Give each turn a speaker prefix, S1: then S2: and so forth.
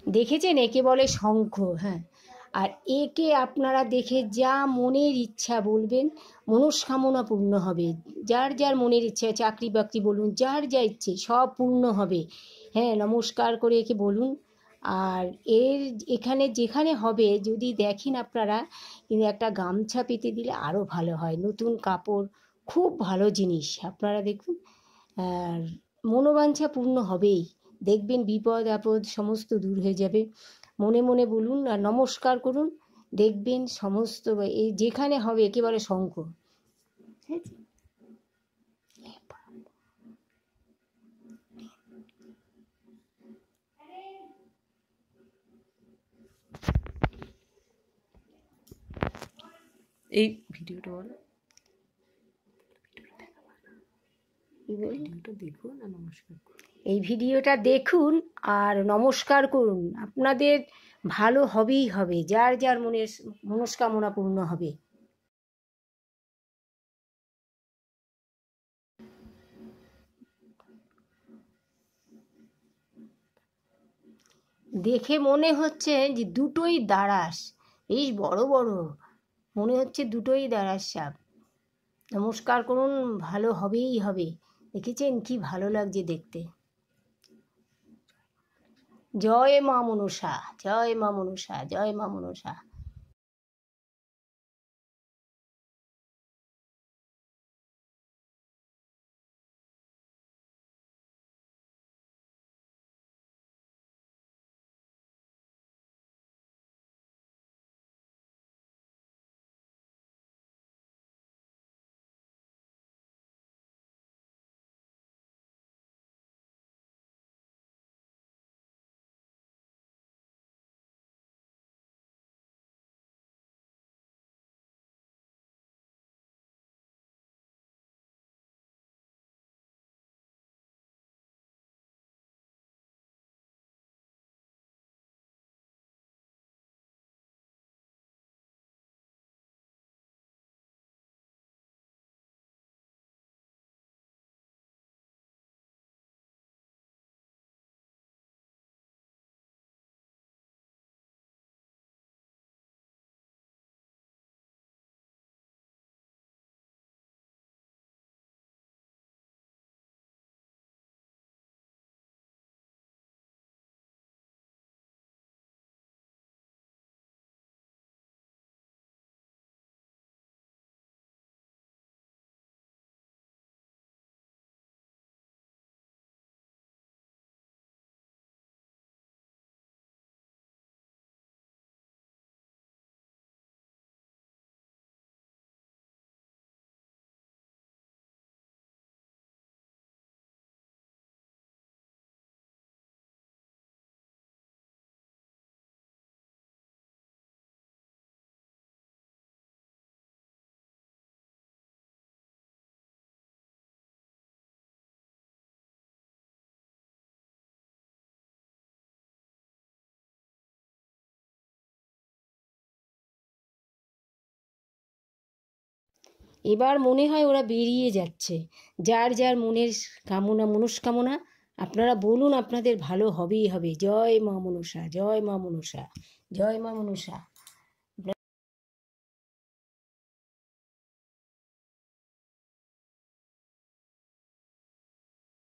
S1: দেখেছেন, একে বলে শঙ্খ। হ্যাঁ, আর একে আপনারা দেখে যা মনের ইচ্ছা বলবেন, মনস্কামনা পূর্ণ হবে। যার যার মনের ইচ্ছা, চাকরি বাকরি বলুন, যার যা ইচ্ছে সব পূর্ণ হবে। হ্যাঁ, নমস্কার করে একে বলুন। আর এখানে যেখানে হবে যদি দেখেন আপনারা, কিন্তু একটা গামছা পেতে দিলে আরও ভালো হয়, নতুন কাপড়, খুব ভালো জিনিস। আপনারা দেখুন, আর মনোবাঞ্ছা পূর্ণ হবেই। দেখবেন বিপদ আপদ সমস্ত দূর হয়ে যাবে। মনে মনে বলুন আর নমস্কার করুন, দেখবেন সমস্ত এই যেখানে হবে একেবারে শঙ্খ।
S2: এই ভিডিওটা বলো, ভিডিওটা দেখুন আর নমস্কার করুন।
S1: এই ভিডিওটা দেখুন আর নমস্কার করুন, আপনাদের ভালো হবেই হবে, যার যার মনের মনস্কামনা পূর্ণ হবে। দেখে মনে হচ্ছে যে দুটোই দাঁড়াস, বেশ বড় বড়, মনে হচ্ছে দুটোই দাঁড়াস সাপ। নমস্কার করুন, ভালো হবেই হবে। দেখেছেন কি ভালো লাগছে দেখতে। জয় মা মনসা, জয় মা মনসা, জয় মা মনসা। এবার মনে হয় ওরা বেরিয়ে যাচ্ছে। যার যার মনের কামনা মনস্কামনা আপনারা বলুন, আপনাদের ভালো হবেই হবে। জয় মা মনসা, জয় মা মনসা, জয় মা মনসা।